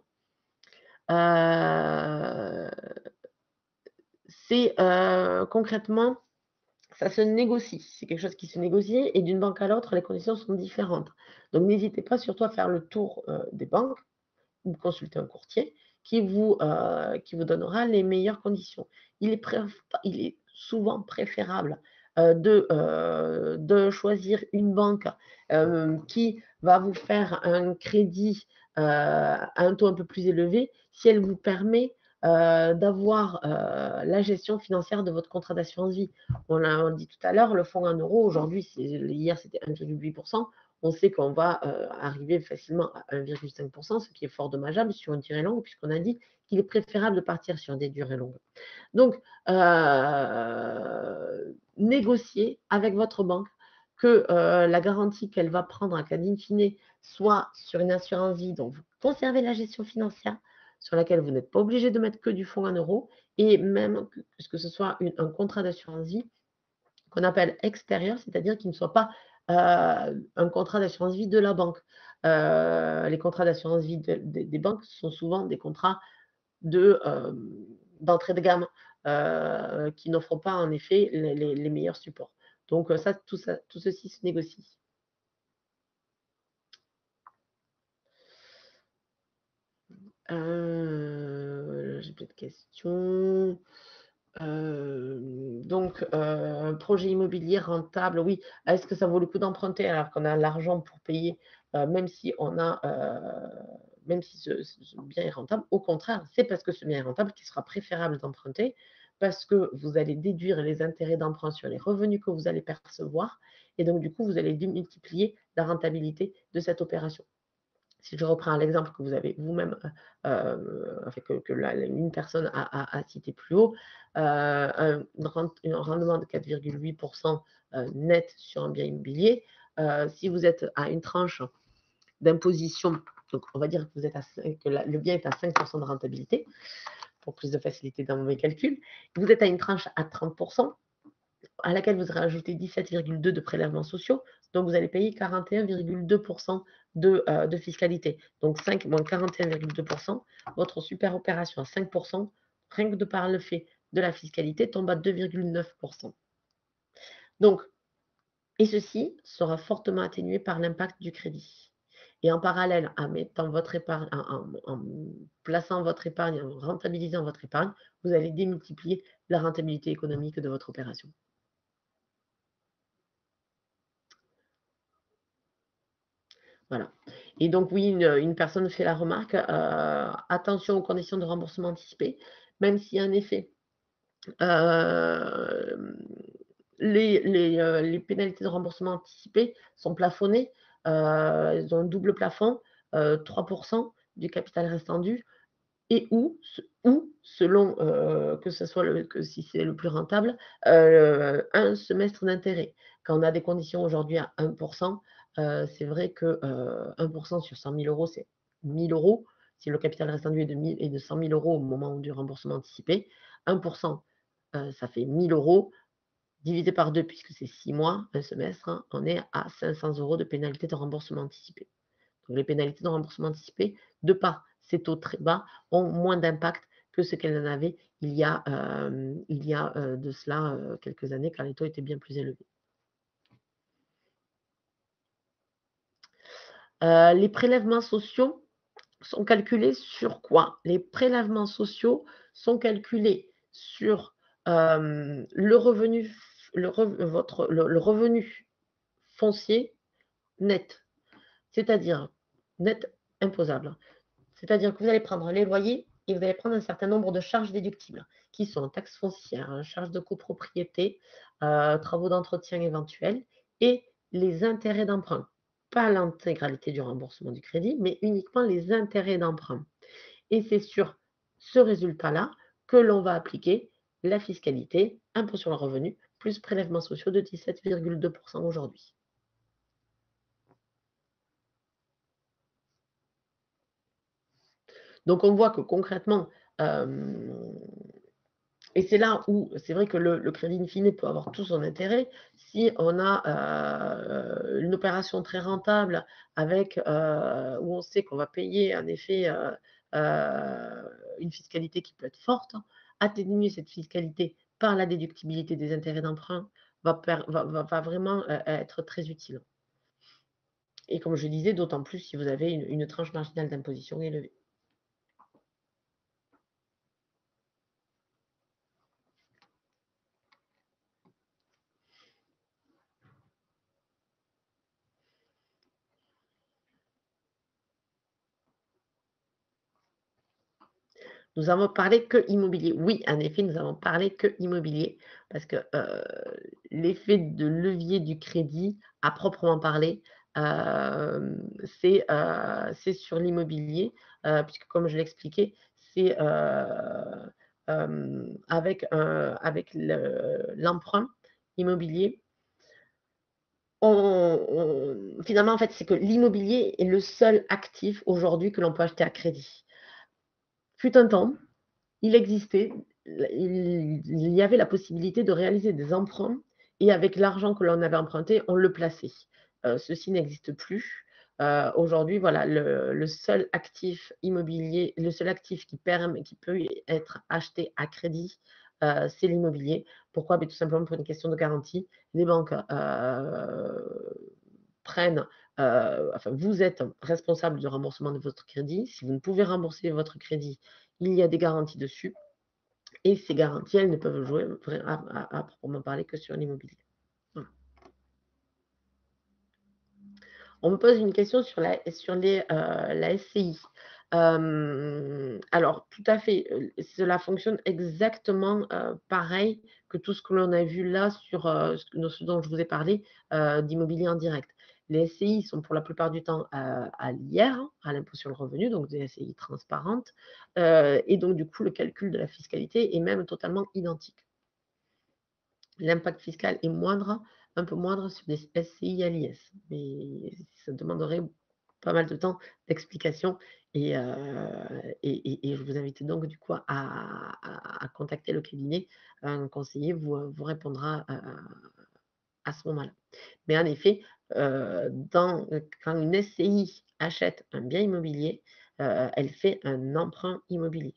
Heu, c'est, heu, concrètement, ça se négocie. C'est quelque chose qui se négocie et d'une banque à l'autre, les conditions sont différentes. Donc n'hésitez pas surtout à faire le tour, heu, des banques ou consulter un courtier qui vous, heu, qui vous donnera les meilleures conditions. Il est préf il est souvent préférable, heu, de, heu, de choisir une banque, hem, qui va vous faire un crédit, heu, à un taux un peu plus élevé, si elle vous permet, heu, d'avoir, heu, la gestion financière de votre contrat d'assurance vie. On l'a dit tout à l'heure, le fonds en euros aujourd'hui, c'est hier c'était un virgule huit. On sait qu'on va, heu, arriver facilement à un virgule cinq, ce qui est fort dommageable sur une durée longue, puisqu'on a dit qu'il est préférable de partir sur des durées longues. Donc, heu, négocier avec votre banque que, heu, la garantie qu'elle va prendre en cas d'in fine soit sur une assurance vie dont vous conservez la gestion financière, sur laquelle vous n'êtes pas obligé de mettre que du fonds en euros et même que que ce soit une un contrat d'assurance vie qu'on appelle extérieur, c'est-à-dire qu'il ne soit pas, heu, un contrat d'assurance vie de la banque. Heu, les contrats d'assurance vie de des des banques sont souvent des contrats de, hem, d'entrée de gamme, heu, qui n'offrent pas en effet les les les meilleurs supports. Donc, heu, ça, tout ça tout ceci se négocie. Heu, j'ai plus de questions. Hem, donc, heu, un projet immobilier rentable, oui. Est-ce que ça vaut le coup d'emprunter alors qu'on a l'argent pour payer, heu, même si on a, heu, même si ce ce ce bien est rentable? Au contraire, c'est parce que ce bien est rentable qu'il sera préférable d'emprunter, parce que vous allez déduire les intérêts d'emprunt sur les revenus que vous allez percevoir et donc du coup, vous allez démultiplier la rentabilité de cette opération. Si je reprends l'exemple que vous avez vous-même, heu, heu, enfin que que la une personne a a a cité plus haut, heu, un une rente un rendement de quatre virgule huit, heu, net sur un bien immobilier, heu, si vous êtes à une tranche d'imposition, donc on va dire que vous êtes à cinq que la le bien est à cinq de rentabilité, pour plus de facilité dans mes calculs. Vous êtes à une tranche à trente, à laquelle vous aurez ajouté dix-sept virgule deux de prélèvements sociaux, donc vous allez payer quarante et un virgule deux de, heu, de fiscalité. Donc cinq moins quarante et un virgule deux, votre super opération à cinq, rien que de par le fait de la fiscalité, tombe à deux virgule neuf. Donc et ceci sera fortement atténué par l'impact du crédit. Et en parallèle, en mettant votre épargne en en en plaçant votre épargne, en rentabilisant votre épargne, vous allez démultiplier la rentabilité économique de votre opération. Voilà. Et donc oui, une, une personne fait la remarque, heu, attention aux conditions de remboursement anticipé, même si en effet Hem, les les, heu, les pénalités de remboursement anticipé sont plafonnées, heu, elles ont un double plafond, heu, trois pour cent du capital restant dû et ou se ou selon, heu, que ça soit le que si c'est le plus rentable, heu, un semestre d'intérêt. Quand on a des conditions aujourd'hui à un pour cent, heu, c'est vrai que, heu, un pour cent sur cent mille euros, c'est mille euros. Si le capital restant dû est de mille est de cent mille euros au moment du remboursement anticipé, un pour cent, heu, ça fait mille euros divisé par deux puisque c'est six mois, un semestre, hein, on est à cinq cents euros de pénalité de remboursement anticipé. Donc les pénalités de remboursement anticipé, de par ces taux très bas, ont moins d'impact que ce qu'elles en avaient il y a, hem, il y a, heu, de cela, heu, quelques années quand les taux étaient bien plus élevés. Heu, les prélèvements sociaux sont calculés sur quoi? Les prélèvements sociaux sont calculés sur, hem, le revenu f le rev votre le le revenu foncier net, c'est-à-dire net imposable. C'est-à-dire que vous allez prendre les loyers et vous allez prendre un certain nombre de charges déductibles, qui sont taxes foncières, hein, charges de copropriété, heu, travaux d'entretien éventuels et les intérêts d'emprunt. Pas l'intégralité du remboursement du crédit, mais uniquement les intérêts d'emprunt et c'est sur ce résultat-là que l'on va appliquer la fiscalité, impôt sur le revenu, plus prélèvements sociaux de dix-sept virgule deux pour cent aujourd'hui. Donc on voit que concrètement, hem et c'est là où c'est vrai que le le crédit in fine peut avoir tout son intérêt. Si on a, heu, une opération très rentable avec, heu, où on sait qu'on va payer en effet, heu heu, une fiscalité qui peut être forte, atténuer cette fiscalité par la déductibilité des intérêts d'emprunt va per va va va vraiment, heu, être très utile. Et comme je disais, d'autant plus si vous avez une une tranche marginale d'imposition élevée. Nous avons parlé que immobilier. Oui, en effet, nous avons parlé que immobilier parce que, heu, l'effet de levier du crédit à proprement parler, hem, c'est, heu, c'est sur l'immobilier, heu, puisque comme je l'expliquais, c'est, heu, hem, avec, heu, avec le l'emprunt immobilier, on on finalement, en fait, c'est que l'immobilier est le seul actif aujourd'hui que l'on peut acheter à crédit. Fut un temps, il existait, il il y avait la possibilité de réaliser des emprunts et avec l'argent que l'on avait emprunté, on le plaçait. Heu, ceci n'existe plus. Heu, aujourd'hui, voilà, le le seul actif immobilier, le seul actif qui permet qui peut être acheté à crédit, heu, c'est l'immobilier. Pourquoi? Beh, tout simplement pour une question de garantie. Les banques, heu, prennent, heu, enfin, vous êtes responsable du remboursement de votre crédit. Si vous ne pouvez rembourser votre crédit, il y a des garanties dessus et ces garanties, elles ne peuvent jouer vrai à à à proprement parler que sur l'immobilier. Voilà. On me pose une question sur la sur les, heu, la S C I. Hem, alors tout à fait, heu, cela fonctionne exactement, heu, pareil que tout ce que l'on a vu là sur, heu, ce que ce dont je vous ai parlé, heu, d'immobilier en direct. Les S C I sont pour la plupart du temps, heu, à l'I R, hein, à l'impôt sur le revenu, donc des S C I transparentes, heu et donc du coup, le calcul de la fiscalité est même totalement identique. L'impact fiscal est moindre, un peu moindre sur des S C I à l'I S, mais ça demanderait pas mal de temps d'explication et heu et et et je vous invite donc du coup à à à contacter le cabinet. Un conseiller vous, heu, vous répondra, heu, à ce moment-là. Mais en effet, heu, dans quand une S C I achète un bien immobilier, heu, elle fait un emprunt immobilier.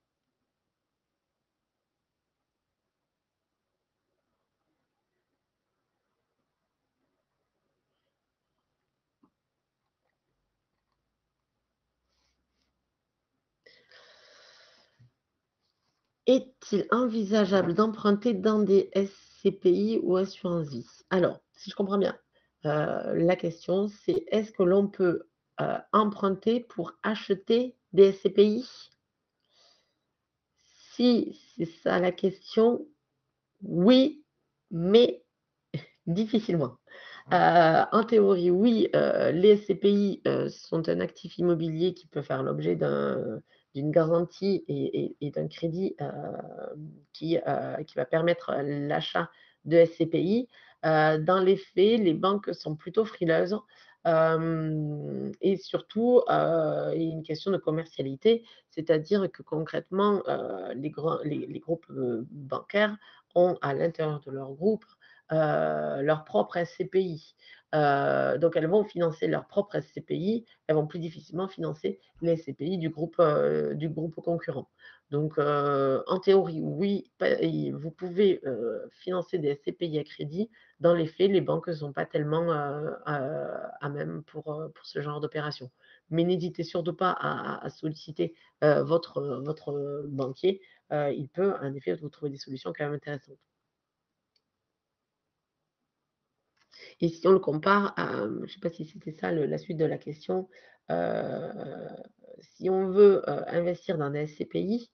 Est-il envisageable d'emprunter dans des S C P I ou assurance vie? Alors, si je comprends bien, heu, la question c'est est-ce que l'on peut, heu, emprunter pour acheter des S C P I? Si c'est ça la question, oui, mais difficilement. Heu, Ouais. en théorie, oui, heu, les S C P I, heu, sont un actif immobilier qui peut faire l'objet d'un d'une garantie et et et d'un crédit, hem, qui, heu, qui va permettre l'achat de S C P I. Heu, dans les faits, les banques sont plutôt frileuses, hem et surtout, heu, il y a une question de commercialité, c'est-à-dire que concrètement, heu, les grands les les groupes, heu, bancaires ont à l'intérieur de leur groupe, heu, leur propre S C P I. Heu, donc elles vont financer leur propre S C P I, elles vont plus difficilement financer les S C P I du groupe, heu, du groupe concurrent. Donc heu, en théorie, oui, pa et vous pouvez, heu, financer des S C P I à crédit. Dans les faits, les banques ne sont pas tellement, heu, à à même pour, heu, pour ce genre d'opération. Mais n'hésitez surtout pas à à à solliciter, heu, votre, votre, banquier. Heu, il peut en effet vous trouver des solutions quand même intéressantes. Et si on le compare à, je ne sais pas si c'était ça le la suite de la question, heu, si on veut, heu, investir dans des S C P I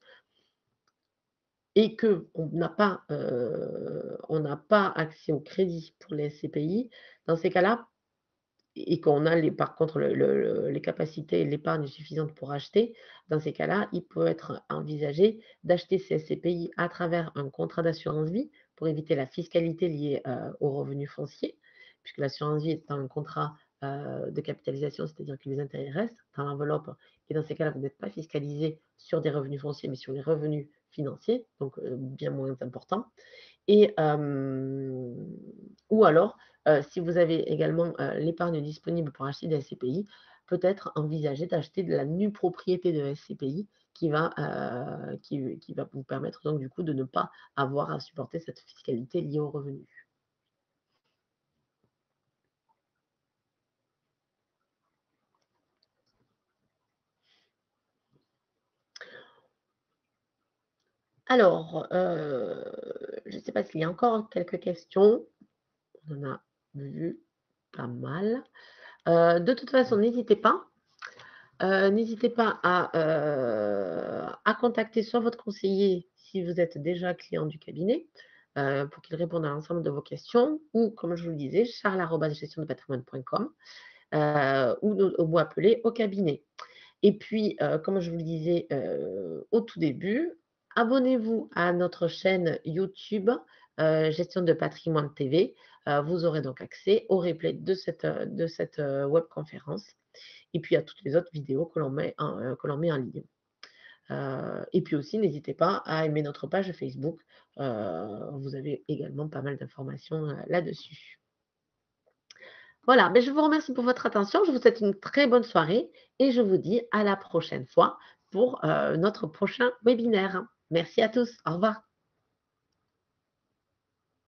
et qu'on n'a pas, heu, on n'a pas accès au crédit pour les S C P I, dans ces cas-là et qu'on a les par contre le le le les capacités et l'épargne suffisante pour acheter, dans ces cas-là, il peut être envisagé d'acheter ces S C P I à travers un contrat d'assurance vie pour éviter la fiscalité liée, heu, aux revenus fonciers, puisque l'assurance vie est un contrat, heu, de capitalisation, c'est-à-dire que les intérêts restent dans l'enveloppe et dans ces cas-là, vous n'êtes pas fiscalisé sur des revenus fonciers, mais sur les revenus financiers, donc heu, bien moins importants. Et hem, ou alors, heu, si vous avez également, heu, l'épargne disponible pour acheter des S C P I, peut-être envisager d'acheter de la nue propriété de S C P I qui va, heu, qui qui va vous permettre donc du coup de ne pas avoir à supporter cette fiscalité liée aux revenus. Alors, heu, je ne sais pas s'il y a encore quelques questions. On en a vu pas mal. Heu, de toute façon, n'hésitez pas. Heu, n'hésitez pas à, heu, à contacter soit votre conseiller si vous êtes déjà client du cabinet, heu, pour qu'il réponde à l'ensemble de vos questions ou comme je vous le disais, charles arobase gestion de patrimoine point com, heu, ou nous ou m'appeler au cabinet. Et puis, heu, comme je vous le disais, heu, au tout début, abonnez-vous à notre chaîne YouTube, heu, Gestion de patrimoine T V. Heu, vous aurez donc accès au replay de cette, heu, de cette, heu, webconférence et puis à toutes les autres vidéos que l'on met en, heu, que l'on met en ligne. Heu et puis aussi n'hésitez pas à aimer notre page Facebook, heu, vous avez également pas mal d'informations, heu, là-dessus. Voilà, beh, je vous remercie pour votre attention, je vous souhaite une très bonne soirée et je vous dis à la prochaine fois pour, heu, notre prochain webinaire. Merci à tous, au revoir.